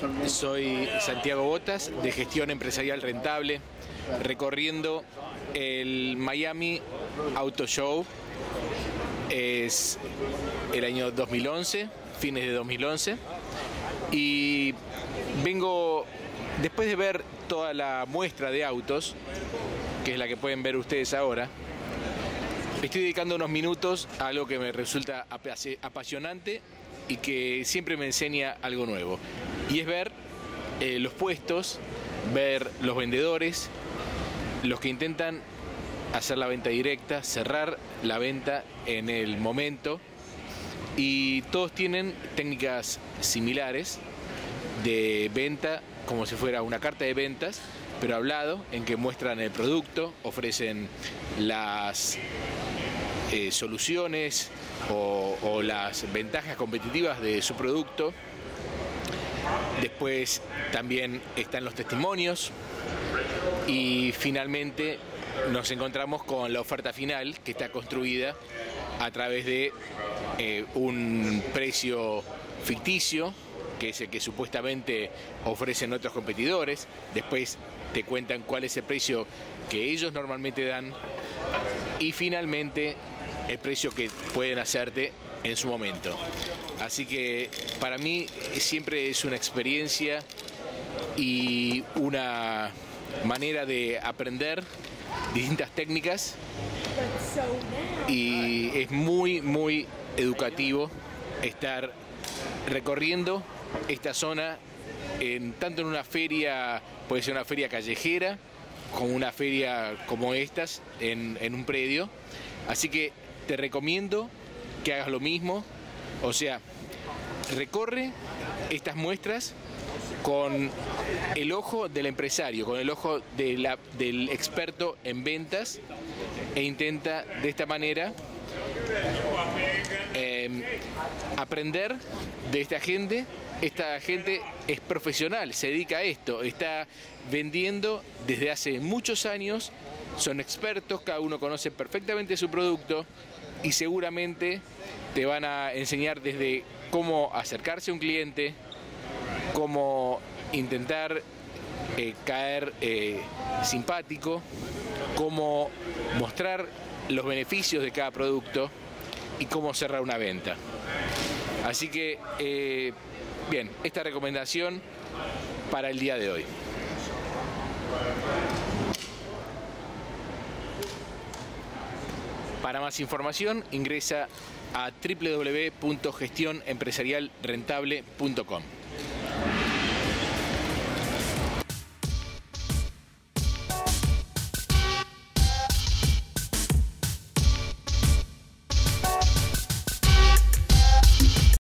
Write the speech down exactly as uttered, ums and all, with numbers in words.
Soy Santiago Botas, de Gestión Empresarial Rentable, recorriendo el Miami Auto Show. Es el año dos mil once, fines de dos mil once, y vengo, después de ver toda la muestra de autos, que es la que pueden ver ustedes ahora, estoy dedicando unos minutos a algo que me resulta apasionante y que siempre me enseña algo nuevo, y es ver eh, los puestos, ver los vendedores, los que intentan hacer la venta directa, cerrar la venta en el momento, y todos tienen técnicas similares de venta, como si fuera una carta de ventas, pero hablado, en que muestran el producto, ofrecen las eh, soluciones o, o las ventajas competitivas de su producto. Después también están los testimonios, y finalmente nos encontramos con la oferta final, que está construida a través de eh, un precio ficticio, que es el que supuestamente ofrecen otros competidores. Después te cuentan cuál es el precio que ellos normalmente dan, y finalmente el precio que pueden hacerte en su momento. Así que para mí siempre es una experiencia y una manera de aprender distintas técnicas, y es muy muy educativo estar recorriendo esta zona, en, tanto en una feria, puede ser una feria callejera, como una feria como estas en, en un predio. Así que te recomiendo que hagas lo mismo, o sea, recorre estas muestras con el ojo del empresario, con el ojo de la, del experto en ventas, e intenta de esta manera eh, aprender de esta gente. Esta gente es profesional, se dedica a esto, está vendiendo desde hace muchos años, son expertos, cada uno conoce perfectamente su producto, y seguramente te van a enseñar desde cómo acercarse a un cliente, cómo intentar eh, caer eh, simpático, cómo mostrar los beneficios de cada producto y cómo cerrar una venta. Así que, eh, bien, esta recomendación para el día de hoy. Para más información ingresa a w w w punto gestión empresarial rentable punto com.